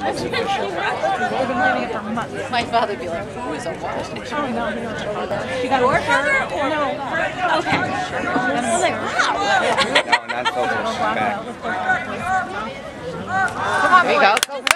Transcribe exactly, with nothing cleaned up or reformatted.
We've been planning it for months. My father would be like, who is a what? Oh, no, he knows your father. You got your father? No. Okay. And I was like, wow. No, not filters. Back. Come on, There you go.